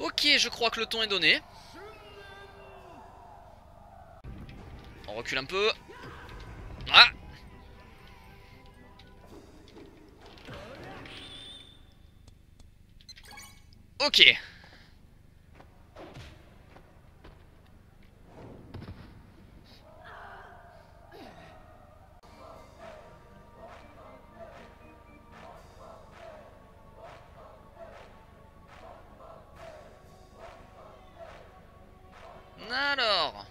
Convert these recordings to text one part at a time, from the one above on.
Ok, je crois que le ton est donné. On recule un peu. Ah! Ok. Alors.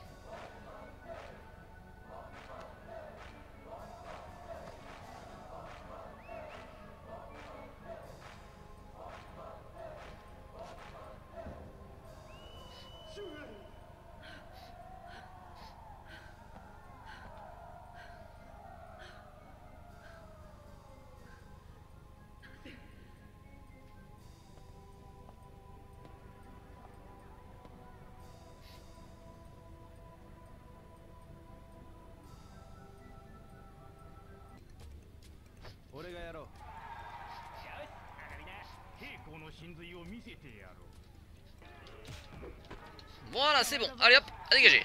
Voilà, c'est bon. Allez hop, à dégager.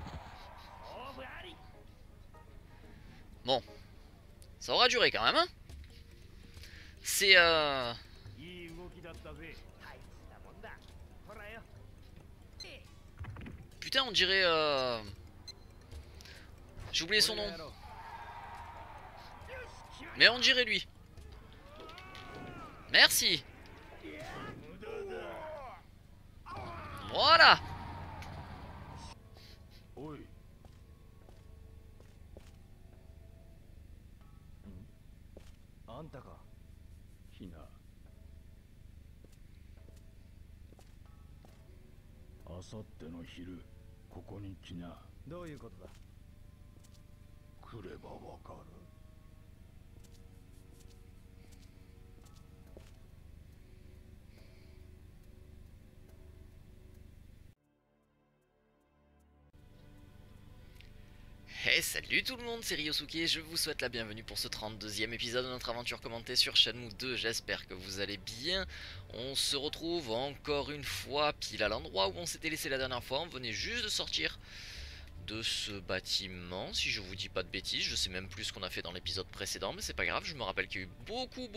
Bon, ça aura duré quand même, hein. C'est Putain, on dirait j'ai oublié son nom. Mais on dirait lui. Merci. Voilà. Hey, salut tout le monde, c'est Ryosuke et je vous souhaite la bienvenue pour ce 32e épisode de notre aventure commentée sur Shenmue 2. J'espère que vous allez bien. On se retrouve encore une fois pile à l'endroit où on s'était laissé la dernière fois. On venait juste de sortir de ce bâtiment, si je vous dis pas de bêtises. Je sais même plus ce qu'on a fait dans l'épisode précédent, mais c'est pas grave. Je me rappelle qu'il y a eu beaucoup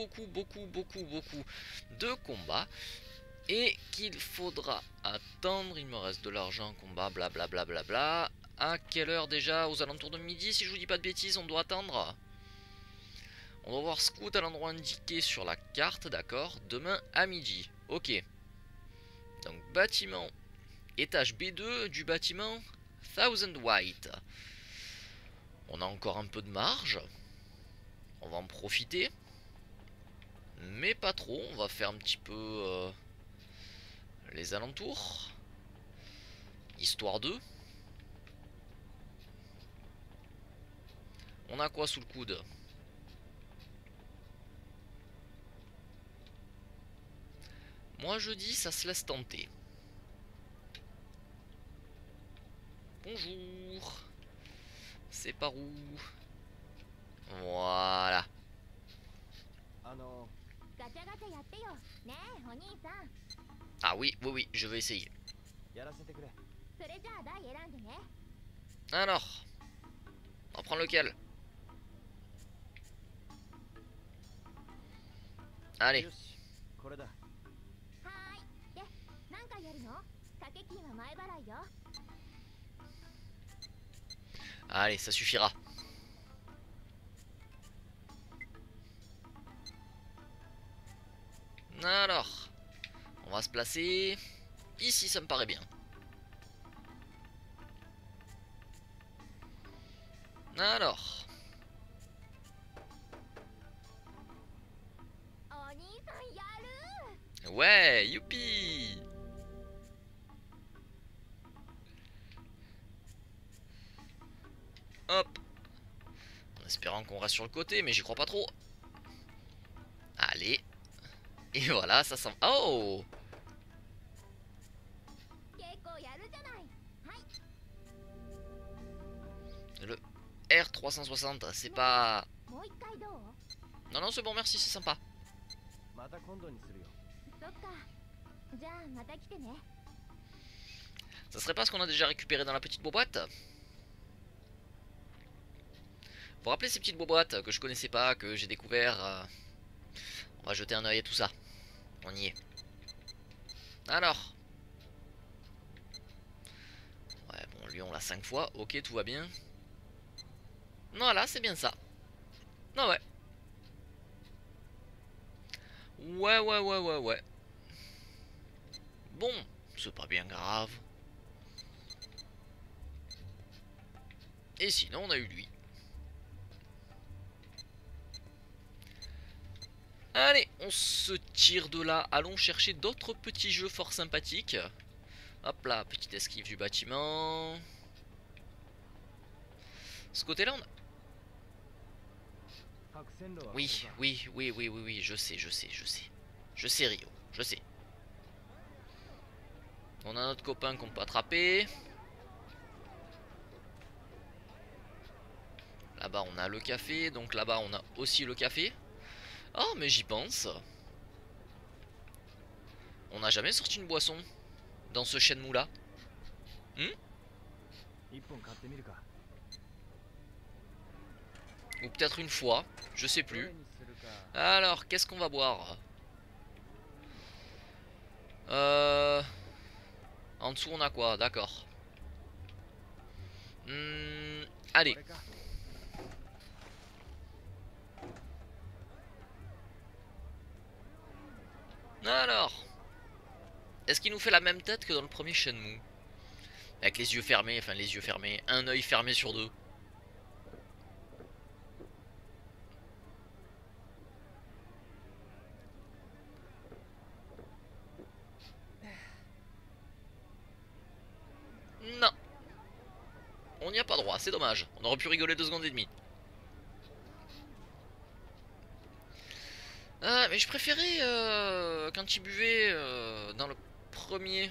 de combats. Et qu'il faudra attendre, il me reste de l'argent, combat, blablabla. Bla bla bla. À quelle heure déjà? Aux alentours de midi, si je vous dis pas de bêtises, on doit attendre. On doit voir Scout à l'endroit indiqué sur la carte, d'accord. Demain à midi, ok. Donc bâtiment, étage B2 du bâtiment Thousand White. On a encore un peu de marge. On va en profiter. Mais pas trop, on va faire un petit peu les alentours. Histoire d'eux. On a quoi sous le coude? Moi je dis ça se laisse tenter. Bonjour. C'est par où? Voilà. Ah oui, je vais essayer. Alors, on va prendre lequel? Allez. Allez, ça suffira. Alors, on va se placer ici, ça me paraît bien. Alors. Ouais, youpi. Hop. En espérant qu'on reste sur le côté, mais j'y crois pas trop. Allez. Et voilà, ça sent... Oh! Le R360, c'est pas... Non, non, c'est bon, merci, c'est sympa. Ça serait pas ce qu'on a déjà récupéré dans la petite boîte? Vous vous rappelez ces petites boîtes que je connaissais pas, que j'ai découvert On va jeter un oeil à tout ça. On y est. Alors. Ouais, bon, lui on l'a 5 fois. Ok, tout va bien. Voilà, c'est bien ça. Ah ouais. Ouais. Bon, c'est pas bien grave. Et sinon, on a eu lui. Allez, on se tire de là. Allons chercher d'autres petits jeux fort sympathiques. Hop là, petite esquive du bâtiment. Ce côté-là, on a... Oui, je sais. Je sais, Rio, je sais. On a notre copain qu'on peut attraper. Là-bas, on a le café. Donc là-bas, on a aussi le café. Oh, mais j'y pense. On n'a jamais sorti une boisson dans ce Shenmue là. Ou peut-être une fois, je sais plus. Alors, qu'est-ce qu'on va boire? En dessous, on a quoi? D'accord. Allez. Alors, est-ce qu'il nous fait la même tête que dans le premier Shenmue? Avec les yeux fermés, enfin les yeux fermés, un œil fermé sur deux. Non. On n'y a pas droit, c'est dommage. On aurait pu rigoler 2 secondes et demie. Ah, mais je préférais quand il buvait dans le premier.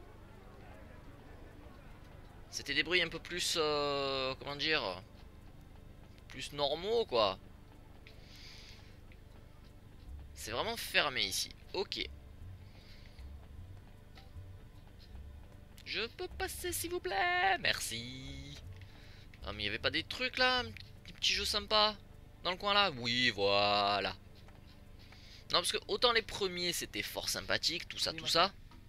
C'était des bruits un peu plus, comment dire, plus normaux quoi. C'est vraiment fermé ici. Ok. Je peux passer s'il vous plaît? Merci. Ah mais il n'y avait pas des trucs là? Des petits jeux sympas? Dans le coin là? Oui voilà. Non parce que autant les premiers c'était fort sympathique, tout ça.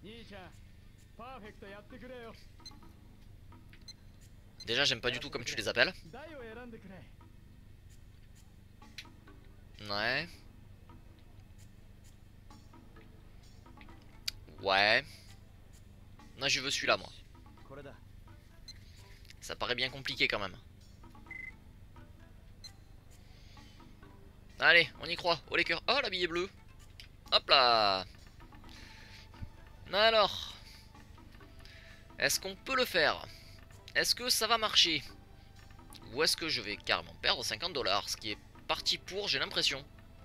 Déjà j'aime pas du tout comme tu les appelles. Ouais. Ouais. Non je veux celui-là moi. Ça paraît bien compliqué quand même. Allez, on y croit. Oh les cœurs. Oh la bille est bleue. Hop là. Alors. Est-ce qu'on peut le faire? Est-ce que ça va marcher? Ou est-ce que je vais carrément perdre 50 $? Ce qui est parti pour, j'ai l'impression.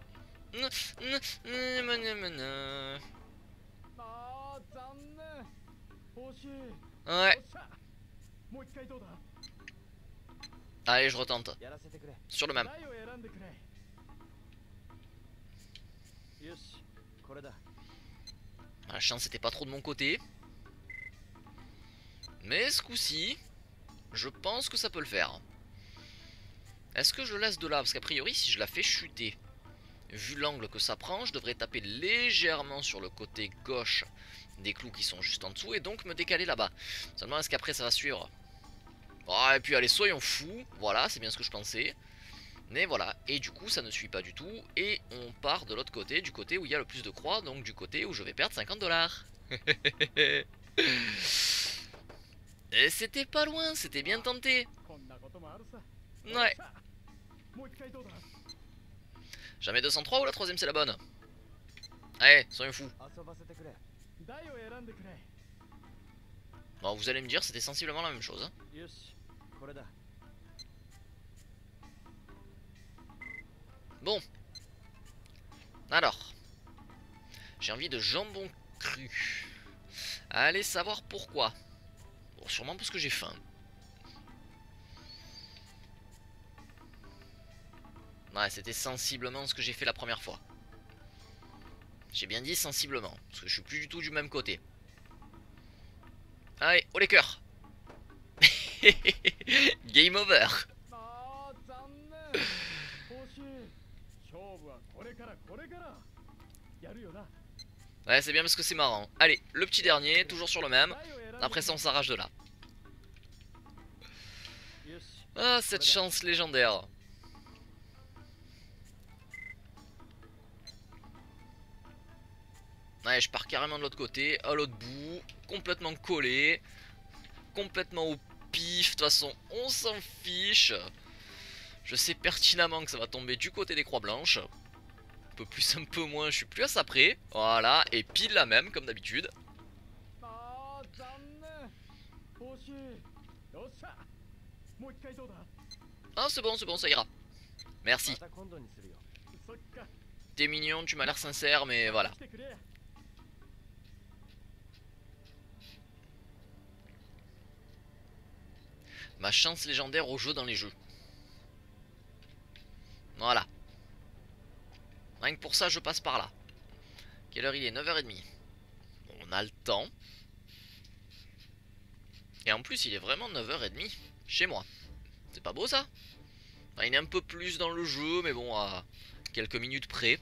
Ouais. Allez, je retente. Sur le même. La chance était pas trop de mon côté. Mais ce coup-ci, je pense que ça peut le faire. Est-ce que je laisse de là? Parce qu'a priori, si je la fais chuter, vu l'angle que ça prend, je devrais taper légèrement sur le côté gauche des clous qui sont juste en dessous et donc me décaler là-bas. Seulement, est-ce qu'après ça va suivre? Oh, et puis allez, soyons fous. Voilà, c'est bien ce que je pensais. Mais voilà, et du coup ça ne suit pas du tout. Et on part de l'autre côté, du côté où il y a le plus de croix. Donc du côté où je vais perdre 50 $. Et c'était pas loin, c'était bien tenté. Ouais. Jamais 203 ou la troisième c'est la bonne? Allez, soyons fous. Bon, vous allez me dire, c'était sensiblement la même chose. Bon. Alors. J'ai envie de jambon cru. Allez savoir pourquoi. Bon, sûrement parce que j'ai faim. Ouais, c'était sensiblement ce que j'ai fait la première fois. J'ai bien dit sensiblement, parce que je suis plus du tout du même côté. Allez, oh les cœurs. Game over. Ouais, c'est bien parce que c'est marrant. Allez, le petit dernier, toujours sur le même. Après ça, on s'arrache de là. Ah, cette chance légendaire. Ouais, je pars carrément de l'autre côté, à l'autre bout, complètement collé, complètement au pif. De toute façon, on s'en fiche. Je sais pertinemment que ça va tomber du côté des croix blanches. Un peu plus, un peu moins, je suis plus à ça près. Voilà, et pile la même, comme d'habitude. Ah, c'est bon, ça ira. Merci. T'es mignon, tu m'as l'air sincère, mais voilà. Ma chance légendaire au jeu dans les jeux. Voilà. Rien que pour ça, je passe par là. Quelle heure il est? 9h30. Bon, on a le temps. Et en plus, il est vraiment 9h30 chez moi. C'est pas beau ça? Enfin, il est un peu plus dans le jeu, mais bon, à quelques minutes près.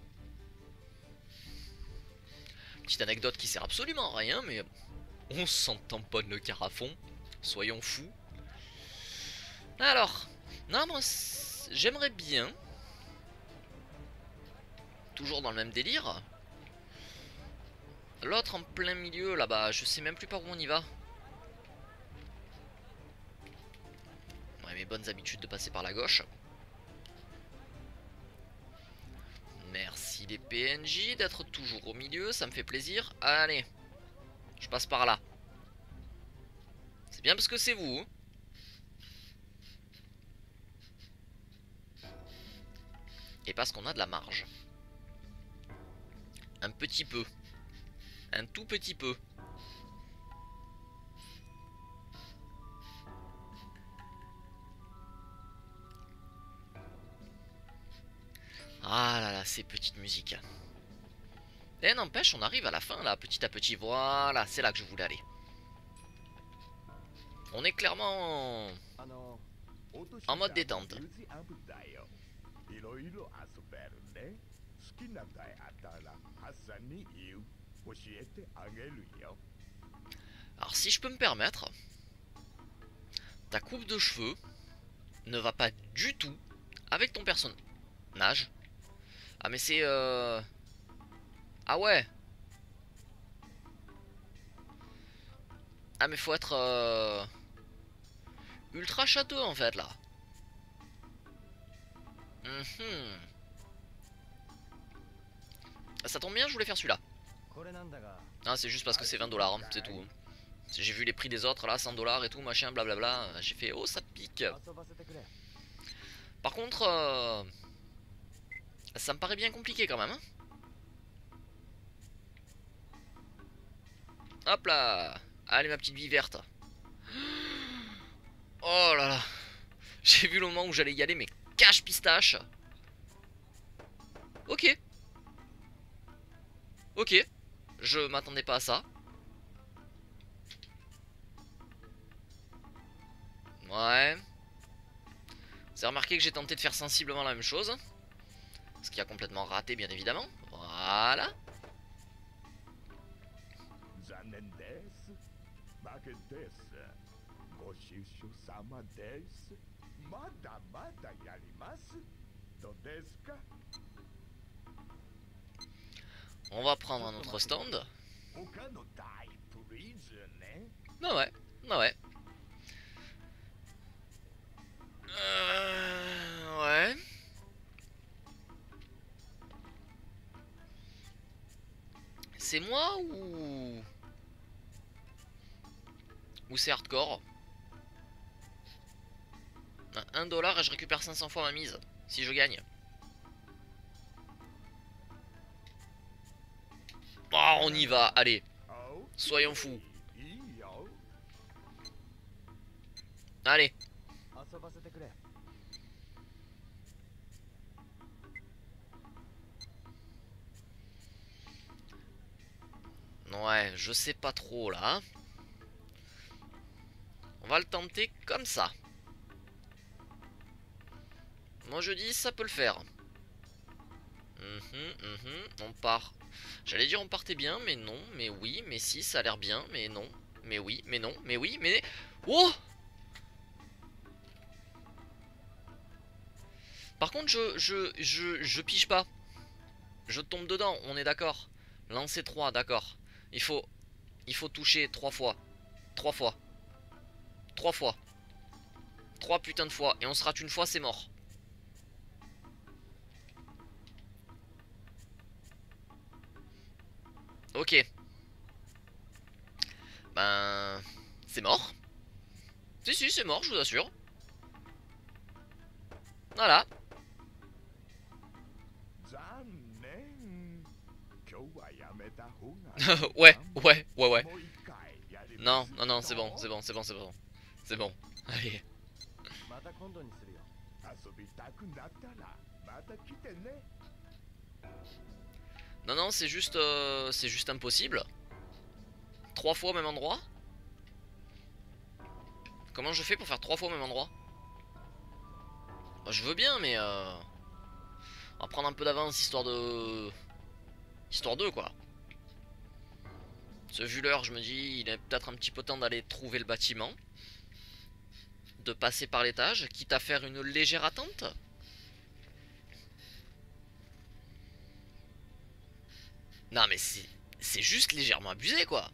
Petite anecdote qui sert absolument à rien, mais on s'en tamponne le carafon. Soyons fous. Alors, non, moi, j'aimerais bien, toujours dans le même délire, l'autre en plein milieu, là-bas, je sais même plus par où on y va. Ouais, mes bonnes habitudes de passer par la gauche. Merci les PNJ d'être toujours au milieu, ça me fait plaisir. Allez, je passe par là. C'est bien parce que c'est vous. Et parce qu'on a de la marge. Un petit peu. Un tout petit peu. Ah là là, ces petites musiques. Et n'empêche, on arrive à la fin là, petit à petit. Voilà, c'est là que je voulais aller. On est clairement en mode détente. Alors si je peux me permettre, ta coupe de cheveux ne va pas du tout avec ton personnage. Ah mais c'est... Ah ouais. Ah mais faut être... ultra château en fait là. Ça tombe bien, je voulais faire celui-là. Ah c'est juste parce que c'est 20$, hein, c'est tout. J'ai vu les prix des autres là, 100$ et tout, machin, blablabla. J'ai fait, oh ça pique. Par contre, ça me paraît bien compliqué quand même. Hein. Hop là. Allez ma petite vie verte. Oh là là. J'ai vu le moment où j'allais y aller, mais cache pistache. Ok. Ok. Je m'attendais pas à ça. Ouais. Vous avez remarqué que j'ai tenté de faire sensiblement la même chose. Ce qui a complètement raté, bien évidemment. Voilà. On va prendre un autre stand. Ah ouais, ah ouais. Ouais. C'est moi ou... Ou c'est hardcore? 1$ et je récupère 500 fois ma mise. Si je gagne. Oh, on y va, allez. Soyons fous. Allez. Ouais, je sais pas trop là. On va le tenter comme ça. Moi je dis ça peut le faire. On part. J'allais dire on partait bien, mais non, mais oui, mais si, ça a l'air bien, mais non, mais oui, mais non, mais oui, mais... Oh! Par contre, je pige pas. Je tombe dedans, on est d'accord. Lancer 3, d'accord. Il faut toucher 3 fois. 3 fois. 3 fois. 3 putains de fois. Et on se rate une fois, c'est mort. Ok. Ben... C'est mort. Si, c'est mort, je vous assure. Voilà. Ouais. Non, c'est bon. C'est bon. Allez. Non, c'est juste impossible. 3 fois au même endroit. Comment je fais pour faire 3 fois au même endroit? Bah, je veux bien, mais on va prendre un peu d'avance, histoire de quoi. Ce vu l'heure, je me dis, il est peut-être un petit peu temps d'aller trouver le bâtiment. De passer par l'étage, quitte à faire une légère attente. Non mais c'est juste légèrement abusé quoi.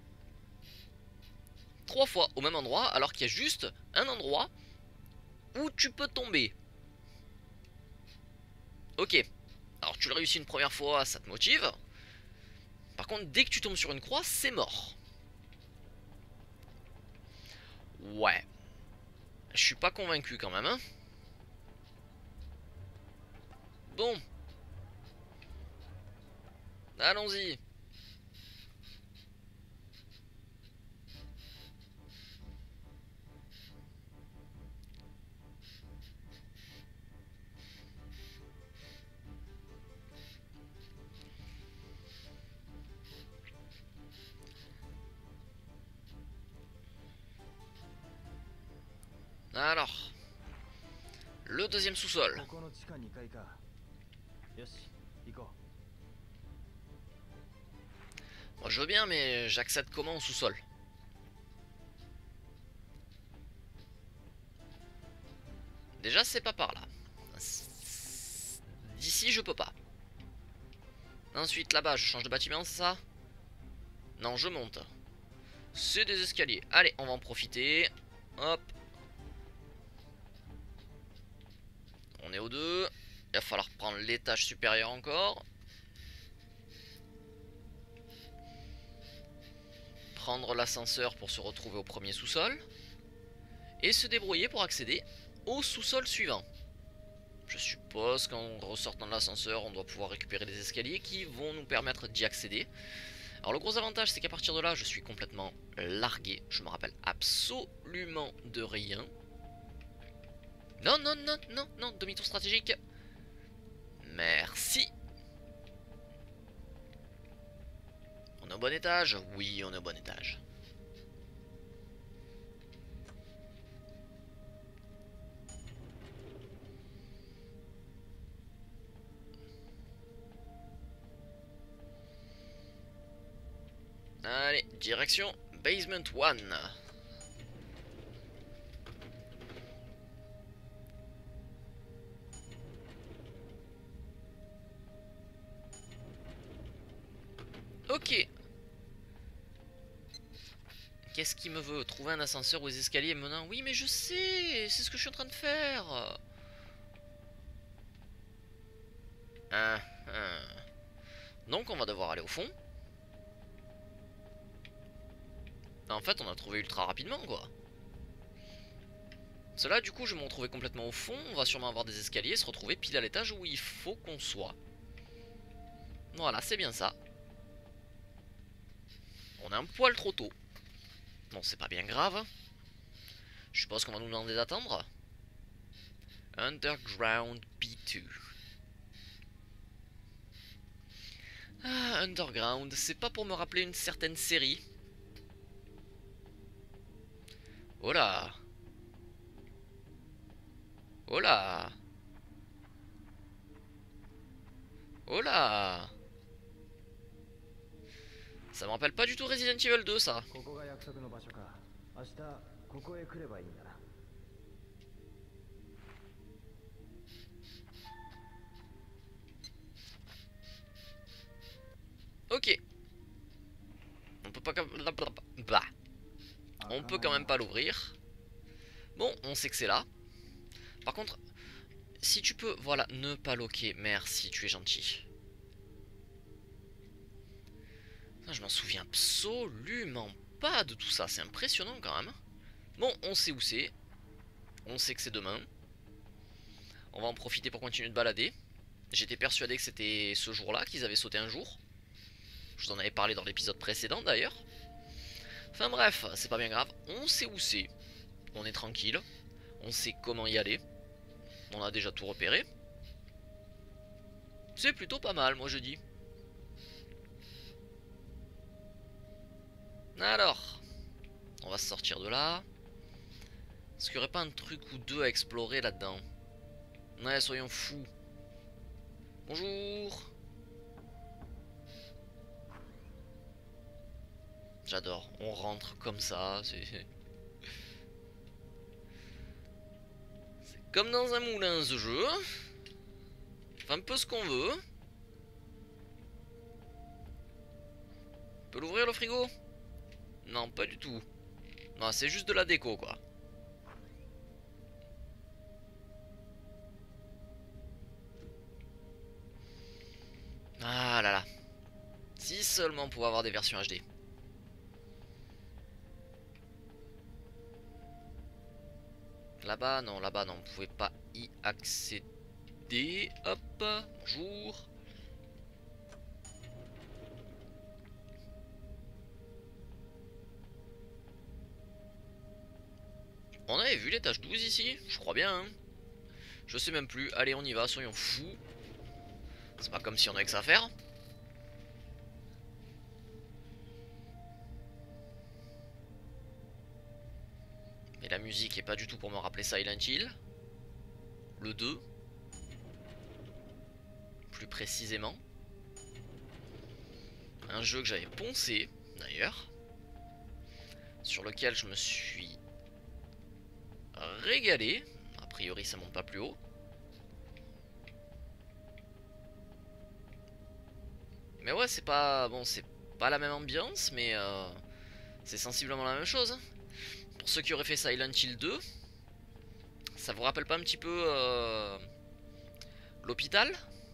3 fois au même endroit, alors qu'il y a juste un endroit où tu peux tomber. Ok. Alors tu le réussis une première fois, ça te motive. Par contre, dès que tu tombes sur une croix, c'est mort. Ouais. Je suis pas convaincu quand même, hein. Bon. Allons-y. Alors. Le deuxième sous-sol. Moi je veux bien, mais j'accède comment au sous-sol? Déjà c'est pas par là. D'ici je peux pas. Ensuite là-bas je change de bâtiment, c'est ça? Non, je monte. C'est des escaliers. Allez, on va en profiter. Hop. On est au 2. Il va falloir prendre l'étage supérieur encore. Prendre l'ascenseur pour se retrouver au premier sous-sol. Et se débrouiller pour accéder au sous-sol suivant. Je suppose qu'en ressortant de l'ascenseur, on doit pouvoir récupérer des escaliers qui vont nous permettre d'y accéder. Alors le gros avantage, c'est qu'à partir de là, je suis complètement largué. Je me rappelle absolument de rien. Non, demi-tour stratégique. Merci. On est au bon étage? Oui, on est au bon étage. Allez, direction Basement 1. Ok. Qu'est-ce qu'il me veut? Trouver un ascenseur ou des escaliers menant? Oui, mais je sais, c'est ce que je suis en train de faire. Ah, ah. Donc on va devoir aller au fond. En fait, on a trouvé ultra rapidement, quoi. Cela, du coup, je vais me retrouver complètement au fond. On va sûrement avoir des escaliers, se retrouver pile à l'étage où il faut qu'on soit. Voilà, c'est bien ça. On est un poil trop tôt. Bon, c'est pas bien grave. Je suppose qu'on va nous demander d'attendre. Underground B2. Ah, Underground, c'est pas pour me rappeler une certaine série. Oh là. Oh là. Oh là. Ça me rappelle pas du tout Resident Evil 2 ça. Ok. On peut pas... Bah. On peut quand même pas l'ouvrir. Bon, on sait que c'est là. Par contre, si tu peux, voilà, ne pas loquer. Merci, tu es gentil. Je m'en souviens absolument pas de tout ça. C'est impressionnant quand même. Bon, on sait où c'est. On sait que c'est demain. On va en profiter pour continuer de balader. J'étais persuadé que c'était ce jour-là qu'ils avaient sauté un jour. Je vous en avais parlé dans l'épisode précédent d'ailleurs. Enfin bref, c'est pas bien grave. On sait où c'est. On est tranquille. On sait comment y aller. On a déjà tout repéré. C'est plutôt pas mal, moi je dis. Alors, on va se sortir de là. Est-ce qu'il n'y aurait pas un truc ou deux à explorer là-dedans? Ouais, soyons fous. Bonjour. J'adore, on rentre comme ça, c'est comme dans un moulin ce jeu. On fait un peu ce qu'on veut. On peut l'ouvrir le frigo? Non, pas du tout. Non, c'est juste de la déco quoi. Ah là là. Si seulement on pouvait avoir des versions HD. Là-bas, non, on pouvait pas y accéder. Hop, bonjour. On avait vu l'étage 12 ici? Je crois bien, hein. Je sais même plus. Allez, on y va, soyons fous. C'est pas comme si on avait que ça à faire. Mais la musique est pas du tout pour me rappeler Silent Hill. Le 2. Plus précisément. Un jeu que j'avais poncé, d'ailleurs. Sur lequel je me suis régalé. A priori, ça monte pas plus haut. Mais ouais, c'est pas... Bon, c'est pas la même ambiance, mais... c'est sensiblement la même chose. Hein. Pour ceux qui auraient fait Silent Hill 2, ça vous rappelle pas un petit peu l'hôpital?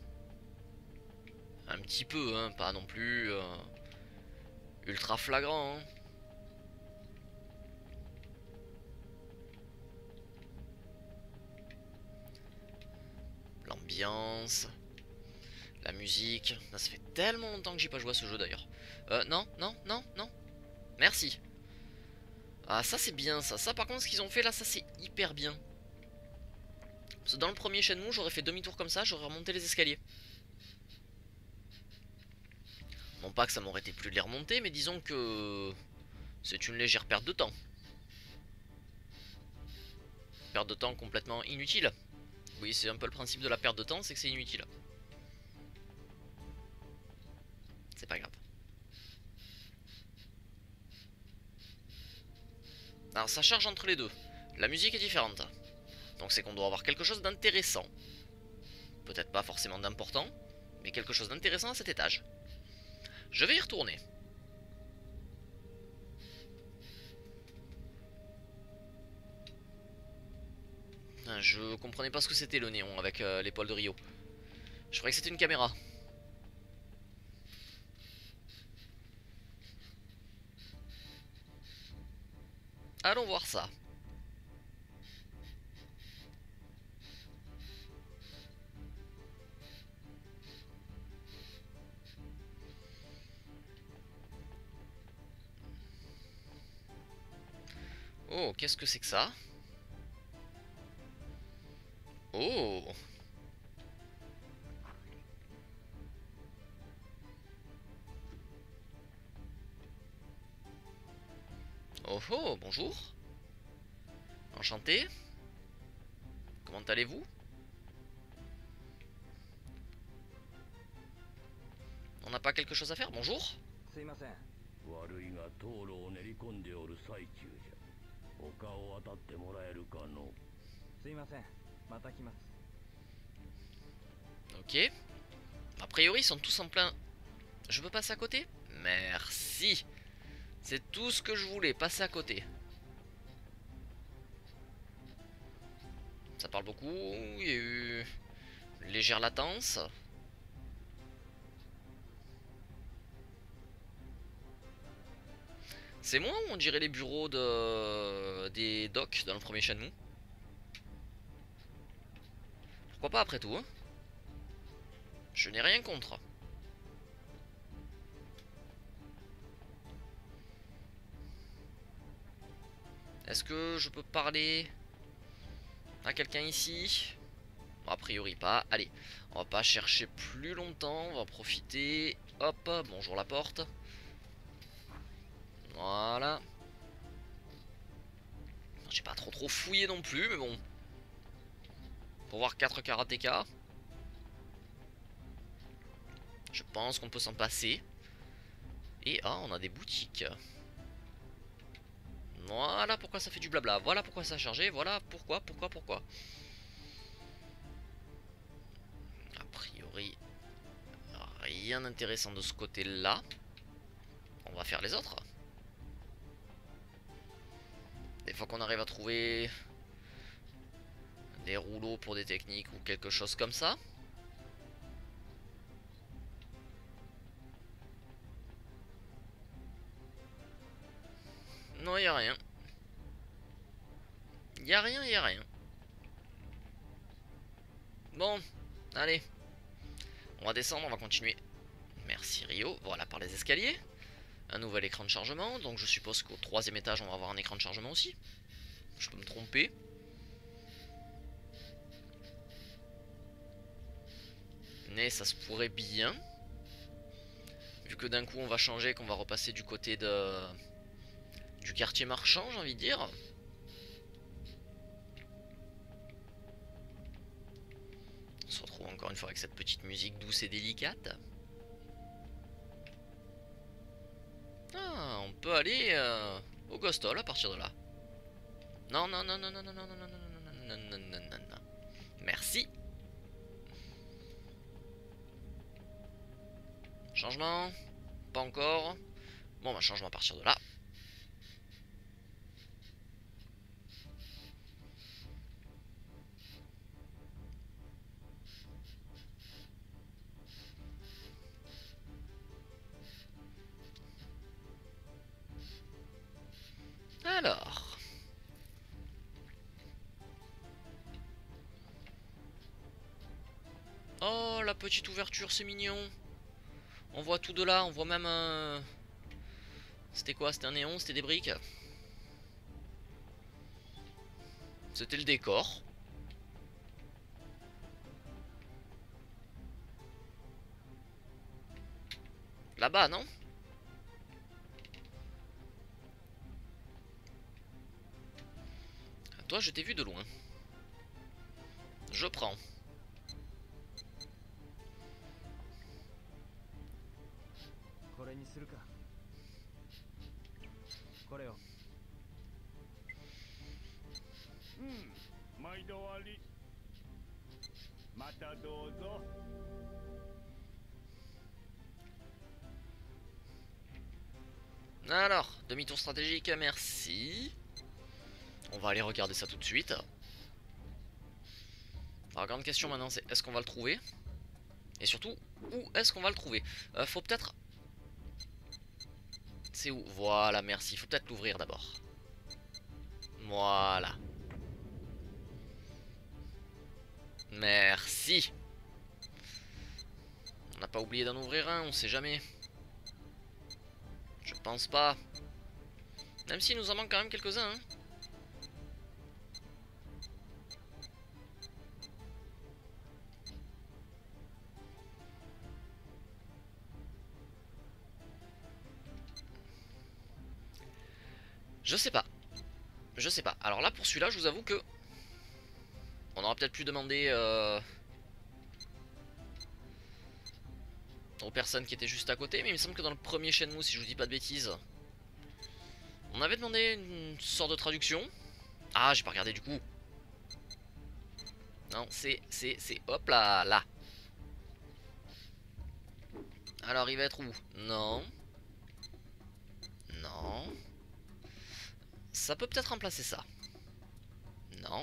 Un petit peu, hein, pas non plus ultra flagrant. Hein. L'ambiance, la musique. Ça fait tellement longtemps que j'ai pas joué à ce jeu d'ailleurs. Non, non, non, non. Merci. Ah, ça c'est bien ça. Ça par contre, ce qu'ils ont fait là, ça c'est hyper bien. Parce que dans le premier Shenmue, j'aurais fait demi-tour comme ça, j'aurais remonté les escaliers. Non pas que ça m'aurait été plus de les remonter, mais disons que c'est une légère perte de temps. Perte de temps complètement inutile. Oui, c'est un peu le principe de la perte de temps, c'est que c'est inutile. C'est pas grave. Alors ça charge entre les deux. La musique est différente. Donc c'est qu'on doit avoir quelque chose d'intéressant. Peut-être pas forcément d'important, mais quelque chose d'intéressant à cet étage. Je vais y retourner. Je comprenais pas ce que c'était le néon avec l'épaule de Rio. Je croyais que c'était une caméra. Allons voir ça. Oh, qu'est-ce que c'est que ça? Oh! Oh oh, bonjour. Enchanté. Comment allez-vous? On n'a pas quelque chose à faire? Bonjour. Ok. A priori, ils sont tous en plein... Je peux passer à côté? Merci. C'est tout ce que je voulais, passer à côté. Ça parle beaucoup, il y a eu une légère latence. C'est moi ou on dirait les bureaux des docks dans le premier Shenmue? Pourquoi pas après tout, hein? Je n'ai rien contre. Est-ce que je peux parler à quelqu'un ici? Bon, a priori pas. Allez, on va pas chercher plus longtemps. On va profiter. Hop, bonjour la porte. Voilà. J'ai pas trop fouillé non plus, mais bon. Pour voir 4 karatékas. Je pense qu'on peut s'en passer. Et ah, on a des boutiques. Voilà pourquoi ça fait du blabla. Voilà pourquoi ça a chargé. Voilà pourquoi. A priori, rien d'intéressant de ce côté-là. On va faire les autres. Des fois qu'on arrive à trouver des rouleaux pour des techniques ou quelque chose comme ça. Non, il n'y a rien. Il n'y a rien, il n'y a rien. Bon, allez. On va descendre, on va continuer. Merci Rio. Voilà, par les escaliers. Un nouvel écran de chargement. Donc je suppose qu'au 3e étage, on va avoir un écran de chargement aussi. Je peux me tromper. Mais ça se pourrait bien. Vu que d'un coup on va changer, qu'on va repasser du côté du quartier marchand, j'ai envie de dire. On se retrouve encore une fois avec cette petite musique douce et délicate. Ah, on peut aller au Gostol à partir de là. Non, non, non, non, non, non, non, non, non, non, non, non, non, non, non. Merci. Changement. Pas encore. Bon, bah changement à partir de là. Alors. Oh, la petite ouverture, c'est mignon. On voit tout de là, on voit même un... C'était quoi? C'était un néon? C'était des briques? C'était le décor. Là-bas, non? Toi, je t'ai vu de loin. Je prends. Alors, demi-tour stratégique, merci. On va aller regarder ça tout de suite. Alors, grande question maintenant, c'est est-ce qu'on va le trouver? Et surtout, où est-ce qu'on va le trouver? Faut peut-être... C'est où? Voilà, merci. Faut peut-être l'ouvrir d'abord. Voilà. Merci. On n'a pas oublié d'en ouvrir un, on sait jamais. Je pense pas. Même s'il nous en manque quand même quelques-uns. Hein. Je sais pas. Je sais pas. Alors là, pour celui-là, je vous avoue que... On aura peut-être pu demander aux personnes qui étaient juste à côté. Mais il me semble que dans le premier Shenmue, si je vous dis pas de bêtises, on avait demandé une sorte de traduction. Ah, j'ai pas regardé du coup. Non, c'est... Hop là, là. Alors, il va être où? Non. Non. Ça peut peut-être remplacer ça. Non.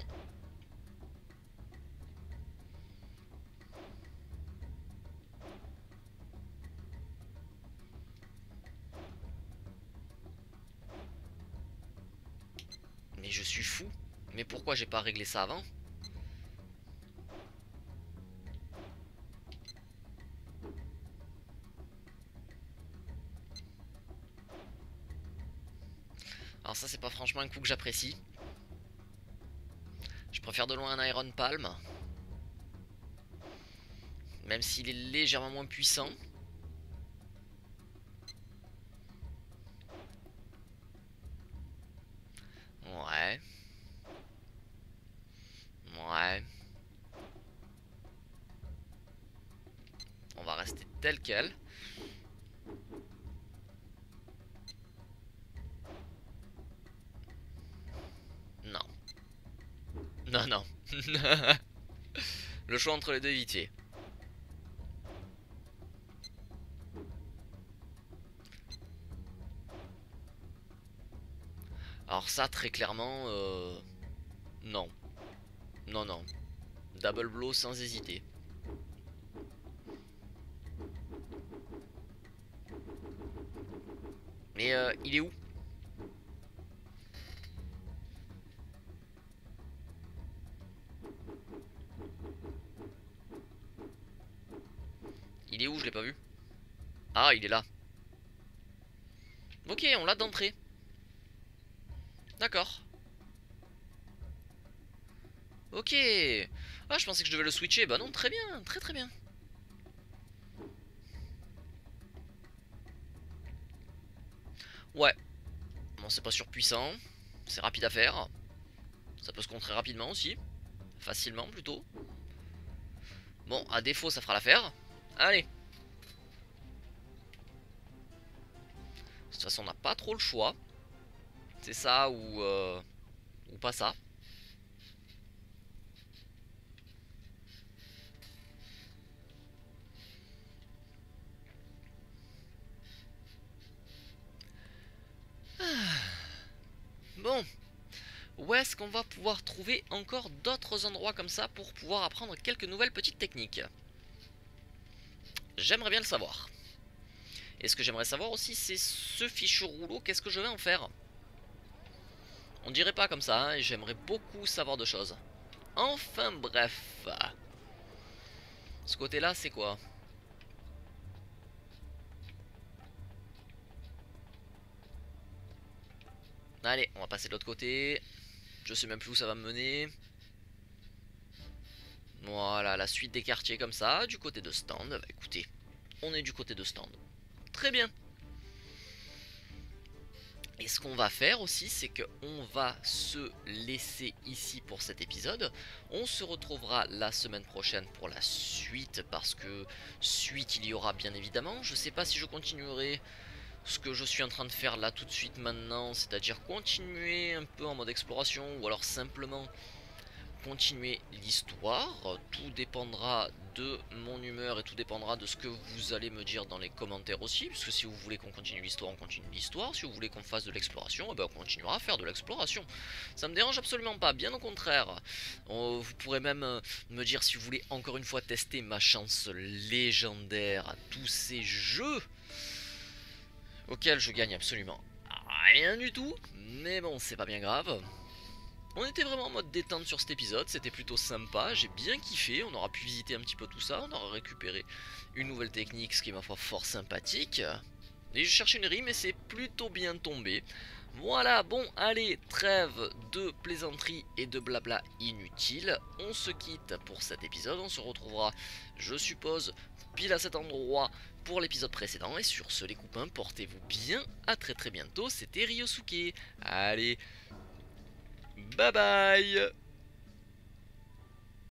Mais je suis fou. Mais pourquoi j'ai pas réglé ça avant? Alors ça, c'est pas franchement un coup que j'apprécie. Je préfère de loin un Iron Palm. Même s'il est légèrement moins puissant. Ouais. Ouais. On va rester tel quel. Non. Non, non. Le choix entre les deux est vite fait. Alors ça, très clairement, non. Non, non. Double blow sans hésiter. Mais il est où? Il est où? Je l'ai pas vu. Ah, il est là. Ok, on l'a d'entrée. D'accord. Ok. Ah, je pensais que je devais le switcher. Bah non, très bien, très très bien. Ouais. Bon, c'est pas surpuissant. C'est rapide à faire. Ça peut se contrer rapidement aussi. Facilement plutôt. Bon, à défaut, ça fera l'affaire. Allez. De toute façon, on n'a pas trop le choix. C'est ça ou pas ça. Bon. Où est-ce qu'on va pouvoir trouver encore d'autres endroits comme ça pour pouvoir apprendre quelques nouvelles petites techniques? J'aimerais bien le savoir. Et ce que j'aimerais savoir aussi, c'est ce fichu rouleau, qu'est-ce que je vais en faire? On dirait pas comme ça, hein, et j'aimerais beaucoup savoir de choses. Enfin bref. Ce côté-là, c'est quoi? Allez, on va passer de l'autre côté. Je sais même plus où ça va me mener. Voilà, la suite des quartiers comme ça, du côté de stand. Bah écoutez, on est du côté de stand. Très bien. Et ce qu'on va faire aussi, c'est qu'on va se laisser ici pour cet épisode. On se retrouvera la semaine prochaine pour la suite, parce que suite il y aura bien évidemment. Je sais pas si je continuerai ce que je suis en train de faire là tout de suite maintenant, c'est-à-dire continuer un peu en mode exploration, ou alors simplement continuer l'histoire. Tout dépendra de mon humeur et tout dépendra de ce que vous allez me dire dans les commentaires aussi, puisque si vous voulez qu'on continue l'histoire, on continue l'histoire. Si vous voulez qu'on fasse de l'exploration, eh ben on continuera à faire de l'exploration. Ça me dérange absolument pas, bien au contraire. Vous pourrez même me dire si vous voulez encore une fois tester ma chance légendaire à tous ces jeux auxquels je gagne absolument rien du tout, mais bon, c'est pas bien grave. On était vraiment en mode détente sur cet épisode, c'était plutôt sympa, j'ai bien kiffé, on aura pu visiter un petit peu tout ça, on aura récupéré une nouvelle technique, ce qui est ma foi fort sympathique. Et je cherche une rime et c'est plutôt bien tombé. Voilà, bon, allez, trêve de plaisanterie et de blabla inutile. On se quitte pour cet épisode. On se retrouvera, je suppose, pile à cet endroit pour l'épisode précédent. Et sur ce, les copains, portez-vous bien. À très très bientôt. C'était Ryosuke. Allez, bye bye.